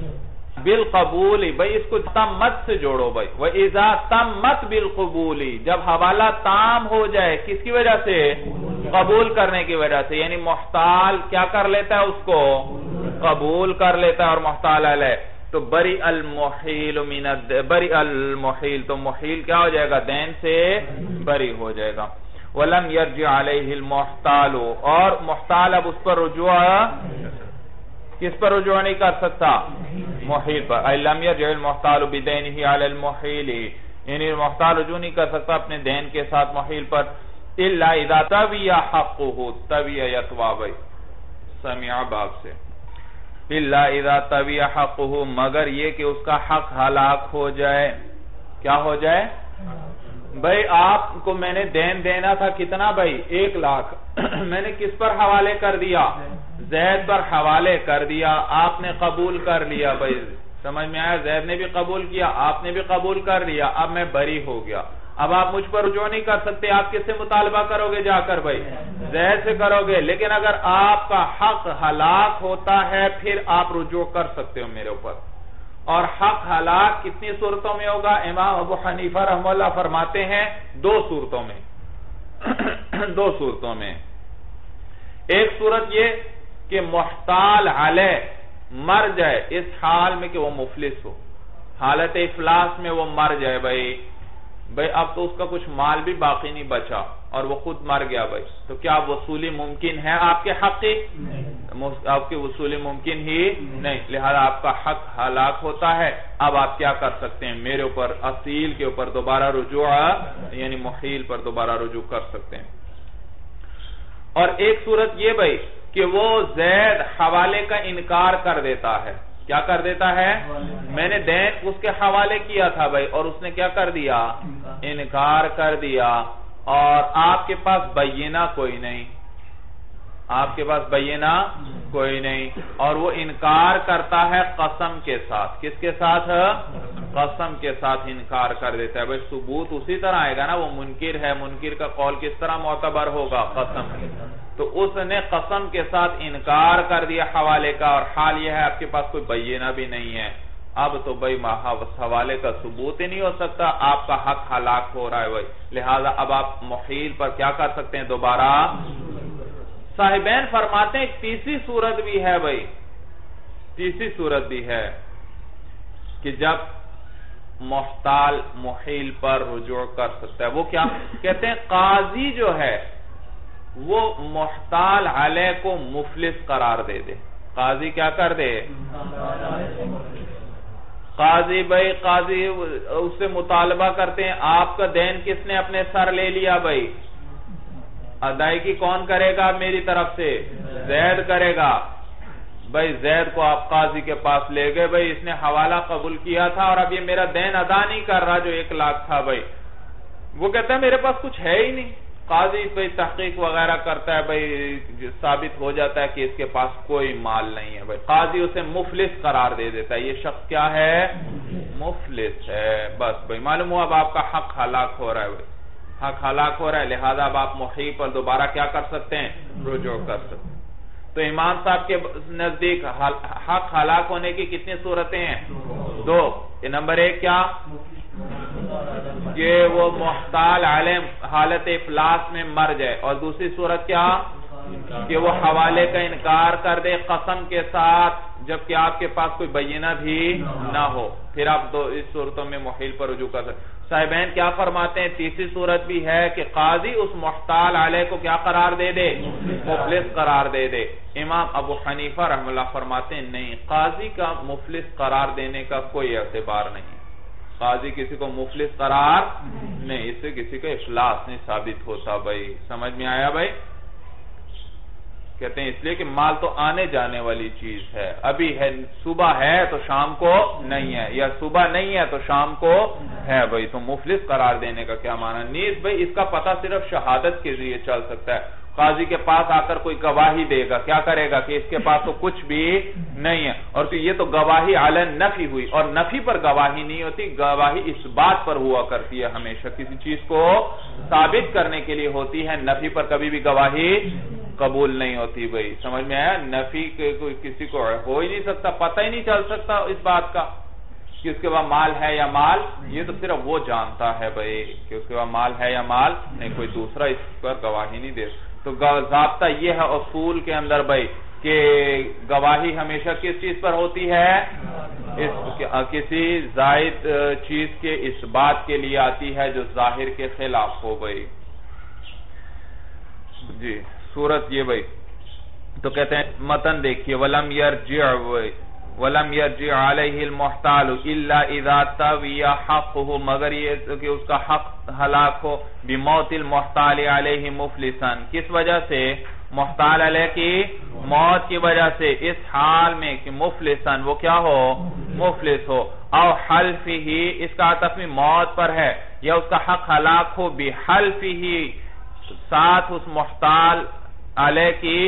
بالقبول، بھئی اس کو تمت سے جوڑو بھئی، وَإِذَا تَمَّتْ بِالْقُبُولِ، جب حوالہ تام ہو جائے، کس کی وجہ سے، قبول کرنے کی وجہ سے، یعنی محتال کیا کر لیتا ہے اس کو، قبول کر لیتا ہے، اور محتال علیہ، تو بری المحیل من الد بری المحیل، تو محیل کیا ہو جائے گا دین سے بری ہو جائے گا۔ وَلَمْ يَرْجِعْ عَلَيْهِ الْمُحْتَالُ، اور محتال اب اس پر رجوع کس پر رجوع نہیں کر سکتا، محیل پر، اَيْ لَمْ يَرْجِعِ الْمُحْتَالُ بِدَيْنِهِ عَلَى الْمُحِيلِ، یعنی محتال رجوع نہیں کر سکتا اپنے دین کے ساتھ محیل پر، إِلَّا إِذَا تَوِيَ حَقُّهُ، تَوِيَ یتوا بھئی سمیع باب سے، إِلَّا إِذَا تَوِيَ حَقُّهُ، مگر یہ کہ اس کا حق ہلاک ہو جائے، کیا ہو جائے، بھئی آپ کو میں نے دین دینا تھا کتنا بھئی، ایک لاکھ، میں نے کس پر حوالے کر دیا، زید پر حوالے کر دیا، آپ نے قبول کر لیا بھئی، سمجھ میں آیا، زید نے بھی قبول کیا، آپ نے بھی قبول کر لیا، اب میں بری ہو گیا، اب آپ مجھ پر رجوع نہیں کر سکتے، آپ کس سے مطالبہ کرو گے جا کر بھئی، زید سے کرو گے، لیکن اگر آپ کا حق ہلاک ہوتا ہے پھر آپ رجوع کر سکتے ہو میرے اوپر، اور حق ہلاک کتنی صورتوں میں ہوگا؟ امام ابو حنیفہ رحمہ اللہ فرماتے ہیں دو صورتوں میں دو صورتوں میں ایک صورت یہ کہ محتال علیہ مر جائے اس حال میں کہ وہ مفلس ہو، حالت افلاس میں وہ مر جائے، بھائی بھائی اب تو اس کا کچھ مال بھی باقی نہیں بچا اور وہ خود مر گیا، بھائی تو کیا وصولی ممکن ہے آپ کے حق کی؟ آپ کی وصولی ممکن ہی نہیں، لہذا آپ کا حق ہلاک ہوتا ہے۔ اب آپ کیا کر سکتے ہیں؟ میرے اوپر اصیل کے اوپر دوبارہ رجوع یعنی محیل پر دوبارہ رجوع کر سکتے ہیں۔ اور ایک صورت یہ بھائی کہ وہ زید حوالے کا انکار کر دیتا ہے، کیا کر دیتا ہے؟ میں نے دین اس کے حوالے کیا تھا بھائی اور اس نے کیا کر دیا؟ انکار کر دیا، اور آپ کے پاس بینہ کوئی نہیں، آپ کے پاس بینہ کوئی نہیں، اور وہ انکار کرتا ہے قسم کے ساتھ۔ کس کے ساتھ؟ قسم کے ساتھ انکار کر دیتا ہے۔ بھائی ثبوت اسی طرح آئے گا نا، وہ منکر ہے، منکر کا قول کس طرح معتبر ہوگا؟ قسم۔ تو اس نے قسم کے ساتھ انکار کر دیا حوالے کا، اور حال یہ ہے آپ کے پاس کوئی بینہ بھی نہیں ہے۔ اب تو بھائی حوالے کا ثبوت ہی نہیں ہو سکتا، آپ کا حق ہلاک ہو رہا ہے بھائی، لہذا اب آپ محیل پر کیا کر سکتے ہیں؟ دوبارہ۔ صاحبین فرماتے ہیں ایک تیسری صورت بھی ہے بھائی، تیسری صورت بھی ہے کہ جب محتال محیل پر رجوع کر سکتا ہے۔ وہ کیا کہتے ہیں؟ قاضی جو ہے وہ محتال علیہ کو مفلس قرار دے دے۔ قاضی کیا کر دے؟ قاضی بھائی قاضی اس سے مطالبہ کرتے ہیں آپ کا دین کس نے اپنے سر لے لیا بھائی، ادائیگی کون کرے گا میری طرف سے؟ زید کرے گا۔ بھائی زید کو آپ قاضی کے پاس لے گئے، بھائی اس نے حوالہ قبول کیا تھا اور اب یہ میرا دین ادا نہیں کر رہا جو ایک لاکھ تھا بھائی۔ وہ کہتا ہے میرے پاس کچھ ہے ہی نہیں۔ قاضی بھائی تحقیق وغیرہ کرتا ہے، بھائی ثابت ہو جاتا ہے کہ اس کے پاس کوئی مال نہیں ہے، بھائی قاضی اسے مفلس قرار دے دیتا ہے۔ یہ شخص کیا ہے؟ مفلس ہے۔ بس بھائی معلوم ہوا اب آپ کا حق ہلاک ہو رہا ہے، بھائی حق ہلاک ہو رہا ہے، لہذا اب آپ محیل پر دوبارہ کیا کر سکتے ہیں؟ رجوع کر سکتے ہیں۔ تو امام صاحب کے نزدیک حق ہلاک ہونے کی کتنی صورتیں ہیں؟ دو۔ یہ نمبر ایک کیا کہ وہ محتال علیہ حالت افلاس میں مر جائے، اور دوسری صورت کیا کہ وہ حوالے کا انکار کر دے قسم کے ساتھ جبکہ آپ کے پاس کوئی بینہ بھی نہ ہو، پھر آپ دو اس صورتوں میں محیل پر رجوع کر سکتے۔ صاحبین کیا فرماتے ہیں؟ تیسری صورت بھی ہے کہ قاضی اس محتال علیہ کو کیا قرار دے دے؟ مفلس قرار دے دے۔ امام ابو حنیفہ رحمہ اللہ فرماتے ہیں نہیں، قاضی کا مفلس قرار دینے کا کوئی اعتبار نہیں، قاضی کسی کو مفلس قرار نہیں، اس سے کسی کا افلاس نہیں ثابت ہوتا بھائی۔ سمجھ میں آیا بھائی؟ کہتے ہیں اس لیے کہ مال تو آنے جانے والی چیز ہے، ابھی ہے صبح ہے تو شام کو نہیں ہے، یا صبح نہیں ہے تو شام کو ہے بھائی، تو مفلس قرار دینے کا کیا معنی؟ نیز بھائی اس کا پتہ صرف شہادت کے ذریعے چل سکتا ہے۔ قاضی کے پاس آ کر کوئی گواہی دے گا، کیا کرے گا کہ اس کے پاس تو کچھ بھی نہیں ہے، اور تو یہ تو گواہی علی نفی ہوئی، اور نفی پر گواہی نہیں ہوتی، گواہی اس بات پر ہوا کرتی ہے، ہمیشہ کسی چیز کو ثابت کرنے کے لیے ہوتی ہے، نفی پر کبھی بھی گواہی قبول نہیں ہوتی بھائی۔ سمجھ میں آیا؟ نفی کسی کو ہو ہی نہیں سکتا، پتہ ہی نہیں چل سکتا اس بات کا کہ اس کے بعد مال ہے یا مال، یہ تو صرف وہ جانتا ہے بھائی کہ اس کے بعد مال ہے یا مال نہیں، کوئی دوسرا اس پر گواہی نہیں دے۔ تو ضابطہ یہ ہے اصول کے اندر بھائی کہ گواہی ہمیشہ کس چیز پر ہوتی ہے؟ کسی زائد چیز کے اس بات کے لیے آتی ہے جو ظاہر کے خلاف ہو بھائی۔ جی صورت یہ بھائی، تو کہتے ہیں متن دیکھیے وَلَمْ يَرْجِعْ وَلَمْ يَرْجِعْ عَلَيْهِ الْمُحْتَالُ إِلَّا إِذَا تَوِيَ حَقُّهُ، مگر یہ کہ اس کا حق ہلاک ہو بِمَوْتِ الْمُحْتَالِ عَلَيْهِ مُفْلِسًا، کس وجہ سے؟ محتال علیہ کی موت کی وجہ سے، اس حال میں کہ مفلساً وہ کیا ہو؟ مفلس ہو، او حلفہ، اس کا عطف میں موت پر ہے، یا اس کا حق ہلاک ہو بحلفہ، ساتھ اس محتال علیہ کی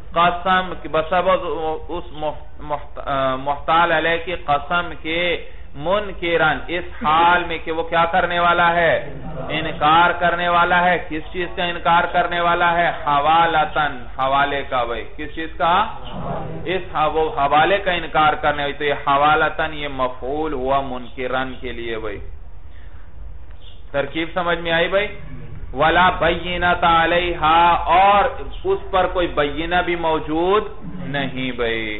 قسم، بسبب اس محتال علیہ کی قسم کے منکرن، اس حال میں کہ وہ کیا کرنے والا ہے؟ انکار کرنے والا ہے۔ کس چیز کا انکار کرنے والا ہے؟ حوالتن، حوالے کا بھائی، کس چیز کا؟ اس وہ حوالے کا انکار کرنے والا، تو یہ حوالتن یہ مفعول ہوا منکرن کے لیے بھائی۔ ترکیب سمجھ میں آئی بھائی؟ وَلَا بَيِّنَةَ عَلَيْهَا، اور اس پر کوئی بینہ بھی موجود نہیں بھائی۔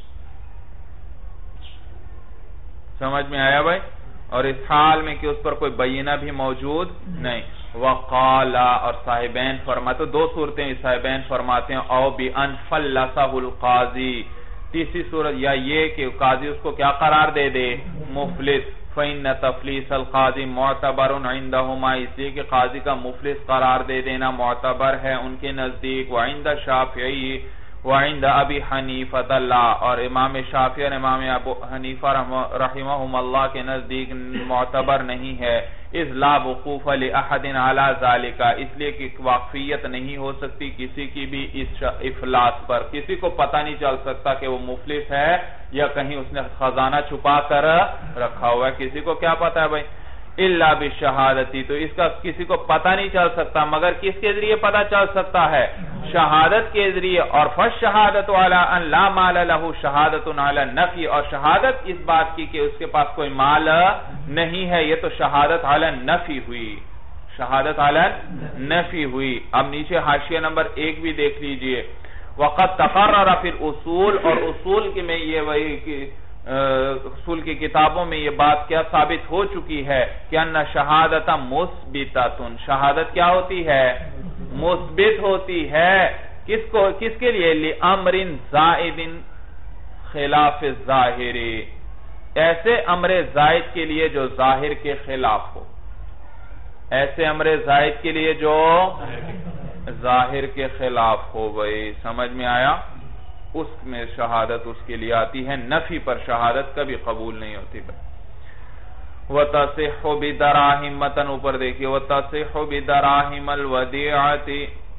سمجھ میں آیا بھائی؟ اور اس حال میں کہ اس پر کوئی بینہ بھی موجود نہیں۔ وَقَالَ، اور صاحبین فرماتے، دو صورتیں صاحبین فرماتے ہیں، او بِأَنْ فَلَّسَهُ الْقَاضِي، تیسری صورت یا یہ کہ قاضی اس کو کیا قرار دے دے؟ مفلس۔ فَإِنَّ تَفْلِيسَ الْقَاضِي مُعْتَبَرٌ عِنْدَهُمَا، اس لیے کہ قاضی کا مفلس قرار دے دینا معتبر ہے ان کے نزدیک۔ وَعِنْدَ الشَّافِعِيِّ وَعِنْدَ أَبِي حَنِيفَةَ اللَّهِ، اور امام شافعی اور امام ابو حنیفہ رحمہم اللہ کے نزدیک معتبر نہیں ہے۔ اذ لا وقوف لأحد على ذلك، اس لیے کہ واقفیت نہیں ہو سکتی کسی کی بھی اس افلاس پر، کسی کو پتہ نہیں چل سکتا کہ وہ مفلس ہے یا کہیں اس نے خزانہ چھپا کر رکھا ہوا ہے، کسی کو کیا پتہ ہے بھائی؟ الا بالشہادتی، تو اس کا کسی کو پتہ نہیں چل سکتا مگر کس کے ذریعے پتہ چل سکتا ہے؟ شہادت کے ذریعے۔ اور فالشہادۃ علی ان لا مال له شہادۃ علی النفی، اور شہادت اس بات کی کہ اس کے پاس کوئی مال نہیں ہے، یہ تو شہادت علی النفی ہوئی، شہادت علی النفی ہوئی۔ اب نیچے حاشیہ نمبر ایک بھی دیکھ لیجئے۔ وقد تقرر فی الاصول، اور اصول کے میں یہ وہی کہ اصول کی کتابوں میں یہ بات کیا ثابت ہو چکی ہے کہ ان شہادت مثبتۃ، شہادت کیا ہوتی ہے؟ مثبت ہوتی ہے۔ کس کو کس کے لیے؟ لامر زائد خلاف الظاہر، ایسے امر زائد کے لیے جو ظاہر کے خلاف ہو، ایسے امر زائد کے لیے جو ظاہر کے خلاف ہو بھائی۔ سمجھ میں آیا؟ اس میں شہادت اس کے لیے آتی ہے، نفی پر شہادت کبھی قبول نہیں ہوتی بھائی۔ وَتَصِحُ بِدَرَاهِمْ، متن اوپر دیکھئے، وَتَصِحُ بِدَرَاهِمَ الْوَدِيعَةِ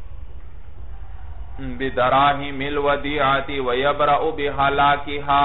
بِدَرَاهِمِ الْوَدِيعَةِ وَيَبْرَأُ بِحَلَاكِهَا۔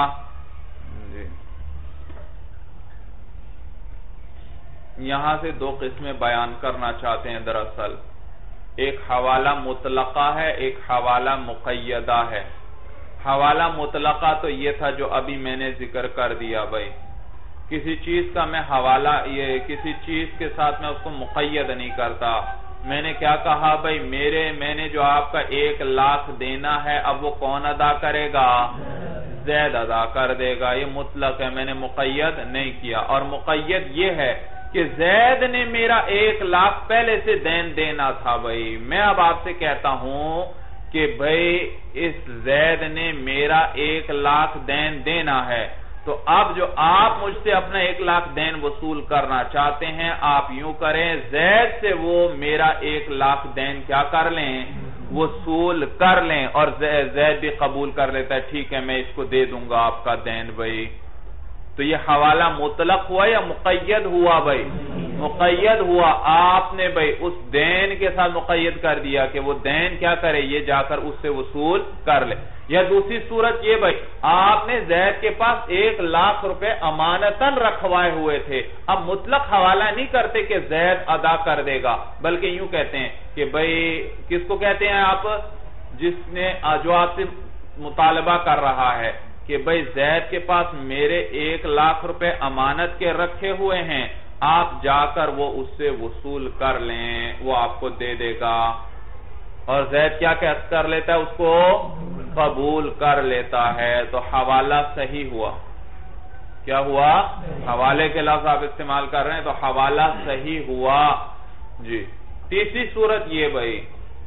یہاں سے دو قسمیں بیان کرنا چاہتے ہیں دراصل، ایک حوالہ مطلقہ ہے، ایک حوالہ مقیدہ ہے۔ حوالہ مطلقہ تو یہ تھا جو ابھی میں نے ذکر کر دیا بھائی، کسی چیز کا میں حوالہ، یہ کسی چیز کے ساتھ میں اس کو مقید نہیں کرتا۔ میں نے کیا کہا بھائی؟ میرے میں نے جو آپ کا ایک لاکھ دینا ہے، اب وہ کون ادا کرے گا؟ زید ادا کر دے گا، یہ مطلق ہے، میں نے مقید نہیں کیا۔ اور مقید یہ ہے کہ زید نے میرا ایک لاکھ پہلے سے دین دینا تھا بھائی، میں اب آپ سے کہتا ہوں کہ بھئی اس زید نے میرا ایک لاکھ دین دینا ہے، تو اب جو آپ مجھ سے اپنا ایک لاکھ دین وصول کرنا چاہتے ہیں، آپ یوں کریں، زید سے وہ میرا ایک لاکھ دین کیا کر لیں؟ وصول کر لیں۔ اور زید بھی قبول کر لیتا ہے، ٹھیک ہے میں اس کو دے دوں گا آپ کا دین بھئی۔ تو یہ حوالہ مطلق ہوا یا مقید ہوا بھئی؟ مقید ہوا۔ آپ نے بھئی اس دین کے ساتھ مقید کر دیا کہ وہ دین کیا کرے؟ یہ جا کر اس سے وصول کر لے۔ یا دوسری صورت یہ بھئی، آپ نے زید کے پاس ایک لاکھ روپے امانتاً رکھوائے ہوئے تھے، اب مطلق حوالہ نہیں کرتے کہ زید ادا کر دے گا، بلکہ یوں کہتے ہیں کہ بھئی، کس کو کہتے ہیں آپ؟ جس نے جو آپ سے مطالبہ کر رہا ہے کہ بھئی زید کے پاس میرے ایک لاکھ روپے امانت کے رکھے ہوئے ہیں، آپ جا کر وہ اس سے وصول کر لیں، وہ آپ کو دے دے گا۔ اور زید کیا کر لیتا ہے؟ اس کو قبول کر لیتا ہے، تو حوالہ صحیح ہوا۔ کیا ہوا؟ حوالے کے لفظ آپ استعمال کر رہے ہیں تو حوالہ صحیح ہوا جی۔ تیسری صورت یہ بھئی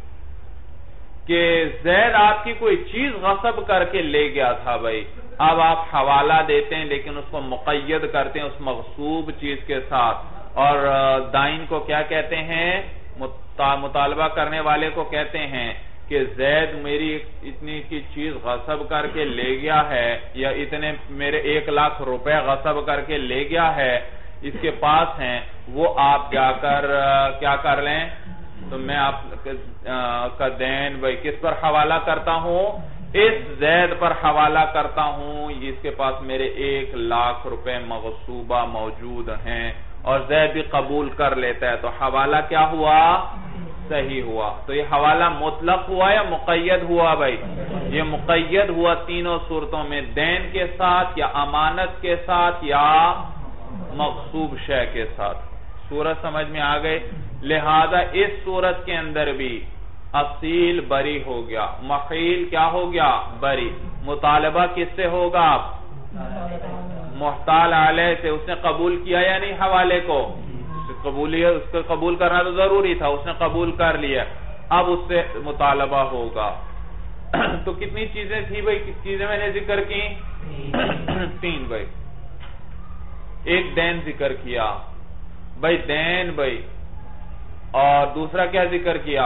کہ زید آپ کی کوئی چیز غصب کر کے لے گیا تھا بھئی، اب آپ حوالہ دیتے ہیں لیکن اس کو مقید کرتے ہیں اس مغصوب چیز کے ساتھ، اور دائن کو کیا کہتے ہیں؟ مطالبہ کرنے والے کو کہتے ہیں کہ زید میری اتنی کی چیز غصب کر کے لے گیا ہے، یا اتنے میرے ایک لاکھ روپے غصب کر کے لے گیا ہے، اس کے پاس ہیں، وہ آپ جا کر کیا کر لیں؟ تو میں آپ کا دین بھئی کس پر حوالہ کرتا ہوں؟ اس زید پر حوالہ کرتا ہوں، اس کے پاس میرے ایک لاکھ روپے مغصوبہ موجود ہیں، اور زید بھی قبول کر لیتا ہے، تو حوالہ کیا ہوا؟ صحیح ہوا۔ تو یہ حوالہ مطلق ہوا یا مقید ہوا بھائی؟ یہ مقید ہوا تینوں صورتوں میں، دین کے ساتھ یا امانت کے ساتھ یا مغصوب شے کے ساتھ۔ صورت سمجھ میں آ گئی؟ لہذا اس صورت کے اندر بھی اصیل بری ہو گیا، محیل کیا ہو گیا؟ بری۔ مطالبہ کس سے ہوگا؟ محتال علیہ سے۔ اس نے قبول کیا یا نہیں حوالے کو؟ قبولیت اس کو قبول کرنا تو ضروری تھا، اس نے قبول کر لیا، اب اس سے مطالبہ ہوگا۔ تو کتنی چیزیں تھی بھائی؟ کس چیزیں میں نے ذکر کی؟ تین بھائی۔ ایک دین ذکر کیا بھائی، دین بھائی، اور دوسرا کیا ذکر کیا؟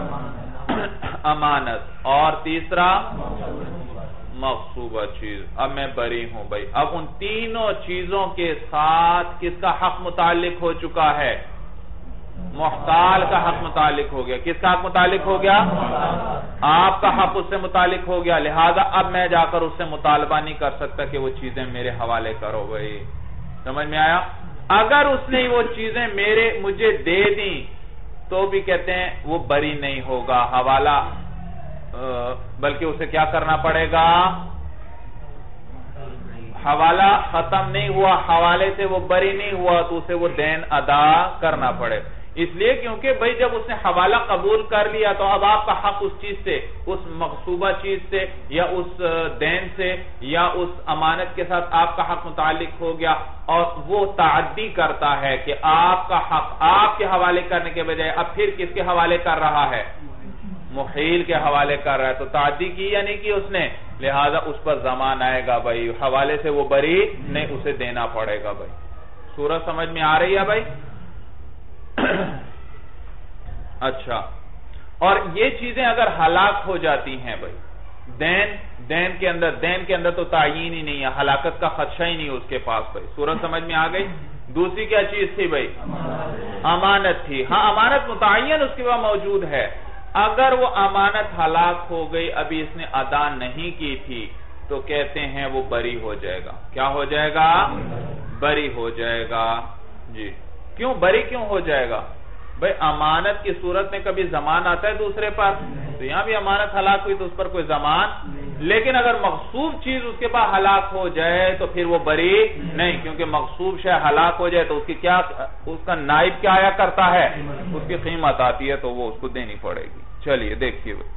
امانت، اور تیسرا مغصوبہ چیز۔ اب میں بری ہوں بھائی، اب ان تینوں چیزوں کے ساتھ کس کا حق متعلق ہو چکا ہے؟ محتال کا حق متعلق ہو گیا۔ کس کا حق متعلق ہو گیا؟ آپ کا حق اس سے متعلق ہو گیا، لہذا اب میں جا کر اس سے مطالبہ نہیں کر سکتا کہ وہ چیزیں میرے حوالے کرو بھائی۔ سمجھ میں آیا؟ اگر اس نے وہ چیزیں میرے مجھے دے دیں تو بھی کہتے ہیں وہ بری نہیں ہوگا، حوالہ بلکہ اسے کیا کرنا پڑے گا؟ حوالہ ختم نہیں ہوا، حوالے سے وہ بری نہیں ہوا، تو اسے وہ دین ادا کرنا پڑے۔ اس لیے کیونکہ بھئی جب اس نے حوالہ قبول کر لیا تو اب آپ کا حق اس چیز سے، اس مغصوبہ چیز سے یا اس دین سے یا اس امانت کے ساتھ آپ کا حق متعلق ہو گیا، اور وہ تعدی کرتا ہے کہ آپ کا حق آپ کے حوالے کرنے کے بجائے اب پھر کس کے حوالے کر رہا ہے؟ محیل کے حوالے کر رہا ہے۔ تو تعدی کی یا نہیں کی اس نے؟ لہذا اس پر زمان آئے گا بھائی، حوالے سے وہ بری نہیں، اسے دینا پڑے گا بھائی۔ سورج سمجھ میں آ رہی ہے بھائی؟ اچھا، اور یہ چیزیں اگر ہلاک ہو جاتی ہیں بھائی، دین دین کے اندر دین کے اندر تو تعین ہی نہیں ہے، ہلاکت کا خدشہ ہی نہیں اس کے پاس بھائی۔ سورج سمجھ میں آ گئی؟ دوسری کیا چیز تھی بھائی؟ امانت تھی۔ ہاں امانت متعین اس کے پاس موجود ہے، اگر وہ امانت ہلاک ہو گئی، ابھی اس نے ادا نہیں کی تھی، تو کہتے ہیں وہ بری ہو جائے گا۔ کیا ہو جائے گا؟ بری ہو جائے گا جی۔ کیوں بری کیوں ہو جائے گا بھئی؟ امانت کی صورت میں کبھی زمان آتا ہے دوسرے پاس، تو یہاں بھی امانت ہلاک ہوئی تو اس پر کوئی زمان، لیکن اگر مغصوب چیز اس کے پاس ہلاک ہو جائے تو پھر وہ بری نہیں، کیونکہ مغصوب شے ہلاک ہو جائے تو اس کی کیا، اس کا نائب کیا آیا کرتا ہے؟ اس کی قیمت آتی ہے، تو وہ اس کو دینی پڑے گی۔ چلیے دیکھیے بھئی،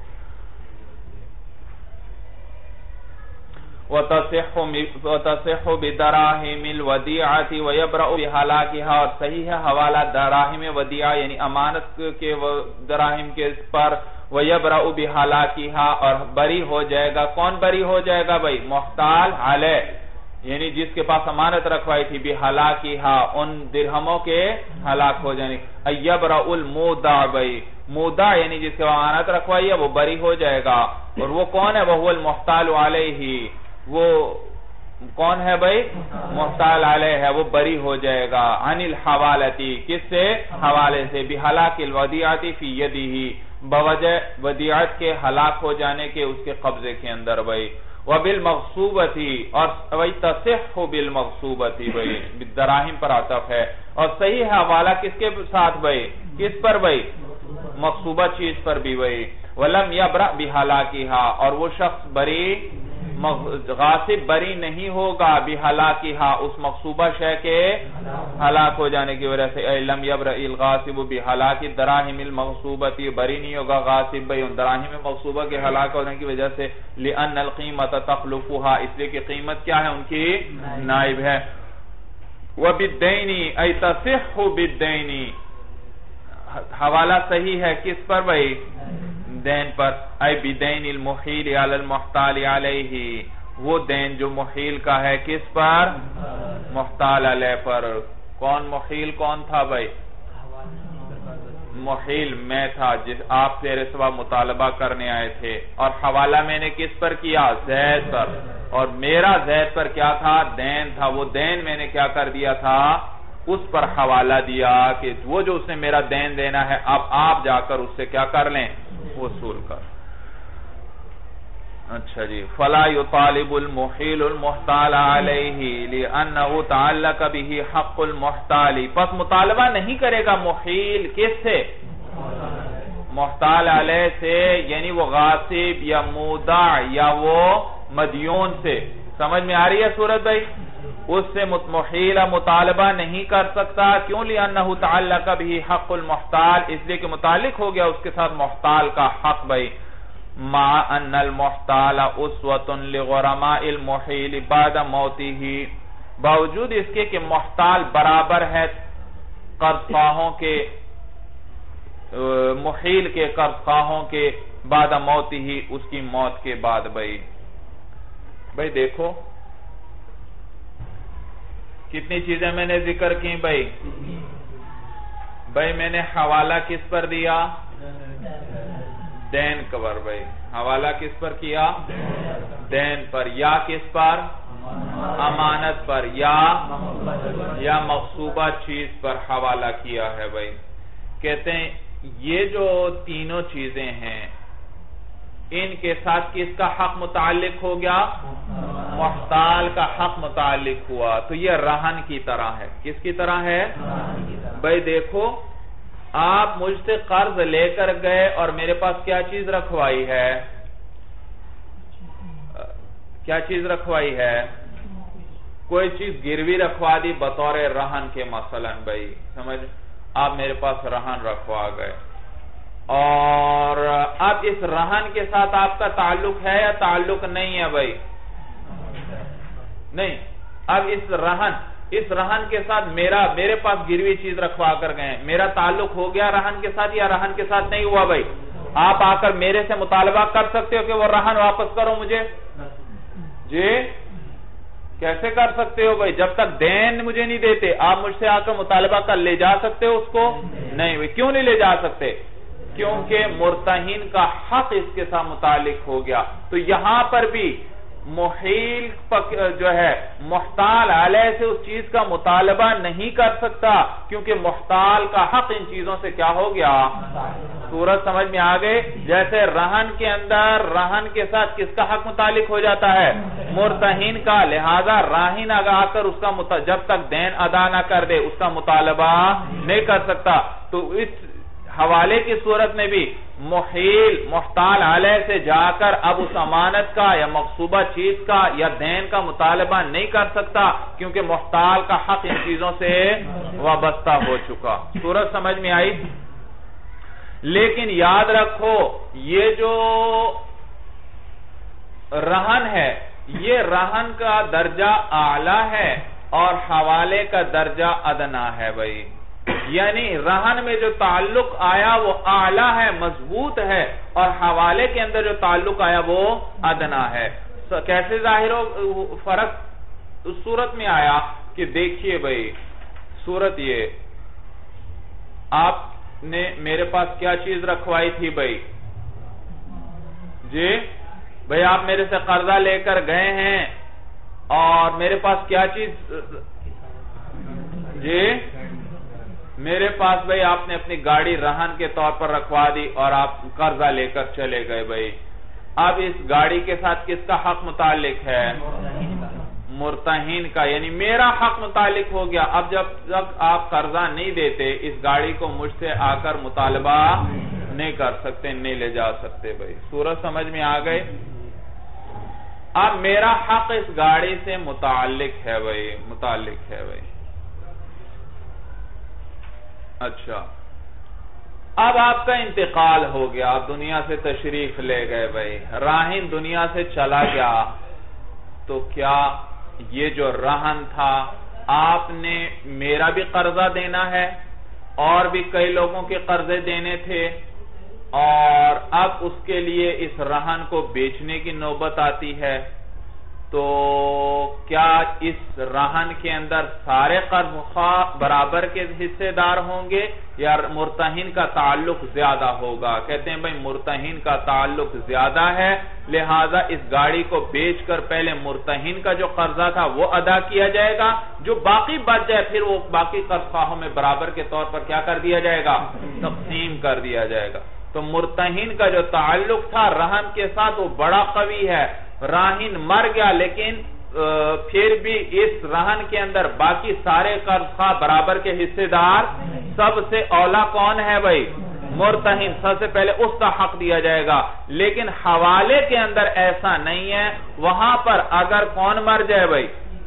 وَتَصِحُ بِدَرَاهِمِ الْوَدِيعَةِ وَيَبْرَأُ بِحَلَاكِهَا، اور صحیح ہے حوالہ دراہم ودیعہ یعنی امانت کے دراہم کے پر، وَيَبْرَأُ بِحَلَاكِهَا، اور بری ہو جائے گا۔ کون بری ہو جائے گا بھئی؟ محتال علیہ، یعنی جس کے پاس امانت رکھوائی تھی، بِحَلَاكِهَا، ان درہموں کے ہلاک ہو جانے۔ اَيَّبْرَأُ الْمُودَعَ، بھئی مودع یعنی جس کے امانت رکھوائی ہے وہ بری ہو جائے گا، اور وہ کون ہے؟ وَهُوَ الْمُحْتَالُ عَلَيْهِ، وہ کون ہے بھئی؟ محتال علیہ ہے، وہ بری ہو جائے گا۔ عن الحوالتی، کس سے؟ حوالے سے۔ بحلاک الودیعتی فی یدیہی، بوجہ ودیعت کے ہلاک ہو جانے کے اس کے قبضے کے اندر بھئی۔ وبالمغصوبتی، اور وہی تصح بالمغصوبتی بھئی، دراہم پر عطف ہے، اور صحیح ہے حوالہ کس کے ساتھ بھئی؟ کس پر بھئی؟ مغصوبہ چیز پر بھی بھئی۔ ولم یبرأ بحلاکہا، اور وہ شخص بری غاصب بری نہیں ہوگا بحلاکہا، اس مغصوبہ شے کے ہلاک ہو جانے کی وجہ سے۔ لم یبرأ الغاصب بحلاک الدراہم المغصوبۃ، بری نہیں ہوگا غاصب بھئی ان دراہم مغصوبہ کے ہلاک ہونے کی وجہ سے۔ لأن القیمۃ تخلفها، اس لیے کہ قیمت کیا ہے؟ ان کی نائب ہے۔ وبالدین، ای تصح بالدین، حوالہ صحیح ہے کس پر بھئی؟ دین پر۔ ای بدین المحیل علی المحتال علیہ، وہ دین جو محیل کا ہے کس پر؟ محتال علیہ پر۔ کون محیل کون تھا بھئی؟ محیل میں تھا، جس آپ سے سوا مطالبہ کرنے آئے تھے، اور حوالہ میں نے کس پر کیا؟ زید پر، اور میرا زید پر کیا تھا؟ دین تھا، وہ دین میں نے کیا کر دیا تھا؟ اس پر حوالہ دیا کہ وہ جو اس نے میرا دین دینا ہے اب آپ جا کر اس سے کیا کر لیں؟ وصول کر۔ اچھا جی، فلا يطالب المحیل المحتال علیہ لأنه تعلق به حق المحتال، پس مطالبہ نہیں کرے گا محیل کس سے؟ محتال علیہ سے، یعنی وہ غاصب یا مودع یا وہ مدیون سے. سمجھ میں آ رہی ہے صورت بھائی؟ اس سے محیلہ مطالبہ نہیں کر سکتا. کیوں؟ لأنه تعلق به حق المحتال، اس لیے کہ متعلق ہو گیا اس کے ساتھ محتال کا حق بھائی. مع ان المحتال اسوة لغرماء المحیل بعد موته، باوجود اس کے کہ محتال برابر ہے قرض خواہوں کے، محیل کے قرض خواہوں کے بعد موته، اس کی موت کے بعد. بھائی بھائی دیکھو کتنی چیزیں میں نے ذکر کی بھائی. بھائی میں نے حوالہ کس پر دیا؟ دین پر. بھائی حوالہ کس پر کیا؟ دین پر. یا کس پر؟ امانت پر. یا یا مغصوبہ چیز پر حوالہ کیا ہے. بھائی کہتے ہیں یہ جو تینوں چیزیں ہیں ان کے ساتھ کس کا حق متعلق ہو گیا؟ محتال کا حق متعلق ہوا. تو یہ رہن کی طرح ہے. کس کی طرح ہے؟ بھائی دیکھو آپ مجھ سے قرض لے کر گئے اور میرے پاس کیا چیز رکھوائی ہے؟ کیا چیز رکھوائی ہے؟ کوئی چیز گروی رکھوا دی بطور رہن کے. مثلا بھائی سمجھ، آپ میرے پاس رہن رکھوا گئے اور اب اس رہن کے ساتھ آپ کا تعلق ہے یا تعلق نہیں ہے؟ بھائی نہیں. اب اس رہن اس رہن کے ساتھ میرا میرے پاس گروی چیز رکھوا کر گئے، میرا تعلق ہو گیا رہن کے ساتھ یا رہن کے ساتھ نہیں ہوا؟ بھائی آپ آ کر میرے سے مطالبہ کر سکتے ہو کہ وہ رہن واپس کرو مجھے؟ جی کیسے کر سکتے ہو بھائی؟ جب تک دین مجھے نہیں دیتے آپ مجھ سے آ کر مطالبہ کر لے جا سکتے ہو اس کو؟ نہیں بھائی. کیوں نہیں لے جا سکتے؟ کیونکہ مرتہن کا حق اس کے ساتھ متعلق ہو گیا. تو یہاں پر بھی محیل جو ہے محتال علیہ سے اس چیز کا مطالبہ نہیں کر سکتا کیونکہ محتال کا حق ان چیزوں سے کیا ہو گیا؟ صورت سمجھ میں آ گئے؟ جیسے رہن کے اندر رہن کے ساتھ کس کا حق متعلق ہو جاتا ہے؟ مرتہن کا. لہذا راہن اگر آ کر اس کا مت... جب تک دین ادا نہ کر دے اس کا مطالبہ نہیں کر سکتا. تو اس حوالے کی صورت میں بھی محیل محتال علیہ سے جا کر اب اس امانت کا یا مغصوبہ چیز کا یا دین کا مطالبہ نہیں کر سکتا کیونکہ محتال کا حق ان چیزوں سے وابستہ ہو چکا. صورت سمجھ میں آئی؟ لیکن یاد رکھو یہ جو رہن ہے یہ رہن کا درجہ اعلیٰ ہے اور حوالے کا درجہ ادنا ہے. بھائی یعنی رہن میں جو تعلق آیا وہ اعلیٰ ہے، مضبوط ہے، اور حوالے کے اندر جو تعلق آیا وہ ادنا ہے. کیسے ظاہر ہو فرق؟ اس صورت میں آیا کہ دیکھیے بھائی صورت یہ آپ نے میرے پاس کیا چیز رکھوائی تھی بھائی؟ جی بھائی آپ میرے سے قرضہ لے کر گئے ہیں اور میرے پاس کیا چیز؟ جی میرے پاس بھائی آپ نے اپنی گاڑی رہن کے طور پر رکھوا دی اور آپ قرضہ لے کر چلے گئے. بھائی اب اس گاڑی کے ساتھ کس کا حق متعلق ہے؟ مرتہن کا. یعنی میرا حق متعلق ہو گیا. اب جب تک آپ قرضہ نہیں دیتے اس گاڑی کو مجھ سے آ کر مطالبہ نہیں کر سکتے، نہیں لے جا سکتے. بھائی صورت سمجھ میں آ گئے؟ اب میرا حق اس گاڑی سے متعلق ہے. بھائی متعلق ہے. بھائی اچھا اب آپ کا انتقال ہو گیا، آپ دنیا سے تشریف لے گئے. بھائی راہن دنیا سے چلا گیا تو کیا یہ جو رہن تھا آپ نے میرا بھی قرضہ دینا ہے اور بھی کئی لوگوں کے قرضے دینے تھے اور اب اس کے لیے اس رہن کو بیچنے کی نوبت آتی ہے. تو کیا اس رہن کے اندر سارے قرض خواہ برابر کے حصے دار ہوں گے یا مرتہن کا تعلق زیادہ ہوگا؟ کہتے ہیں بھائی مرتہن کا تعلق زیادہ ہے، لہذا اس گاڑی کو بیچ کر پہلے مرتہن کا جو قرضہ تھا وہ ادا کیا جائے گا، جو باقی بچ جائے پھر وہ باقی قرض خواہوں میں برابر کے طور پر کیا کر دیا جائے گا؟ تقسیم کر دیا جائے گا. تو مرتہن کا جو تعلق تھا رہن کے ساتھ وہ بڑا قوی ہے. راہن مر گیا لیکن پھر بھی اس رہن کے اندر باقی سارے قرض خواہ برابر کے حصے دار. سب سے اولا کون ہے بھائی؟ مرتہن. سب سے پہلے اس کا حق دیا جائے گا. لیکن حوالے کے اندر ایسا نہیں ہے. وہاں پر اگر کون مر جائے بھائی؟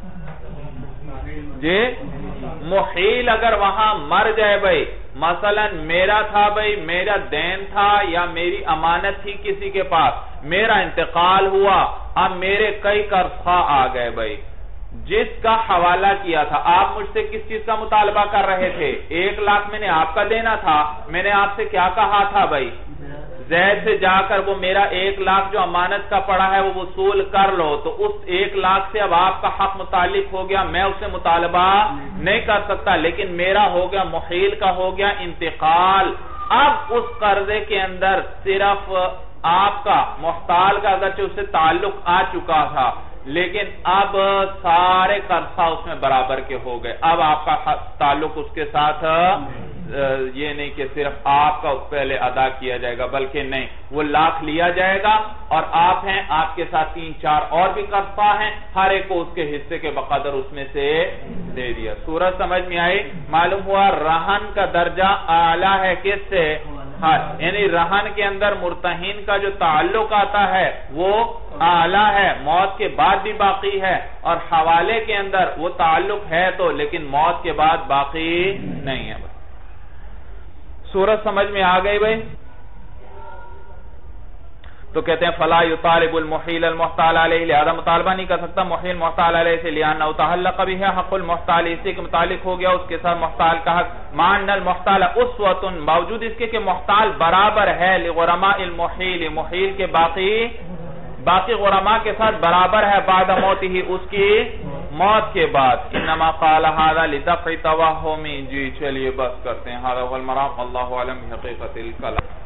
جی محیل اگر وہاں مر جائے بھائی، مثلا میرا تھا بھائی، میرا دین تھا یا میری امانت تھی کسی کے پاس، میرا انتقال ہوا، اب میرے کئی قرض خواہ آ گئے بھائی. جس کا حوالہ کیا تھا، آپ مجھ سے کس چیز کا مطالبہ کر رہے تھے؟ ایک لاکھ میں نے آپ کا دینا تھا. میں نے آپ سے کیا کہا تھا بھائی؟ زید سے جا کر وہ میرا ایک لاکھ جو امانت کا پڑا ہے وہ وصول کر لو. تو اس ایک لاکھ سے اب آپ کا حق متعلق ہو گیا، میں اس سے مطالبہ نہیں کر سکتا، لیکن میرا ہو گیا محیل کا ہو گیا انتقال. اب اس قرضے کے اندر صرف آپ کا محتال کا اگرچہ اس سے تعلق آ چکا تھا، لیکن اب سارے قرضہ اس میں برابر کے ہو گئے. اب آپ کا تعلق اس کے ساتھ یہ نہیں کہ صرف آپ کا پہلے ادا کیا جائے گا، بلکہ نہیں، وہ لاکھ لیا جائے گا اور آپ ہیں، آپ کے ساتھ تین چار اور بھی قرضہ ہیں، ہر ایک کو اس کے حصے کے بقدر اس میں سے دے دیا. سورج سمجھ میں آئی؟ معلوم ہوا رہن کا درجہ اعلیٰ ہے کس سے؟ یعنی رہن کے اندر مرتہن کا جو تعلق آتا ہے وہ اعلیٰ ہے، موت کے بعد بھی باقی ہے، اور حوالے کے اندر وہ تعلق ہے تو لیکن موت کے بعد باقی نہیں ہے. سورج سمجھ میں آ گئی بھائی؟ تو کہتے ہیں فلا یطالب المحیل المحتال علیہ، لہذا مطالبہ نہیں کر سکتا محیل محتال علیہ سے، لأنه تعلق به حق المحتال، اسی کے متعلق ہو گیا اس کے ساتھ محتال کا حق. مع ان المحتال اسوۃ، باوجود اس کے کہ محتال برابر ہے لغرماء المحیل، محیل کے باقی باقی غرماء کے ساتھ برابر ہے بعد موتہ، اس کی موت کے بعد. انما قال هذا لدفع توهم. جی چلیے بس کرتے ہیں. هذا هو المرام. اللہ اعلم بحقیقت الکلام.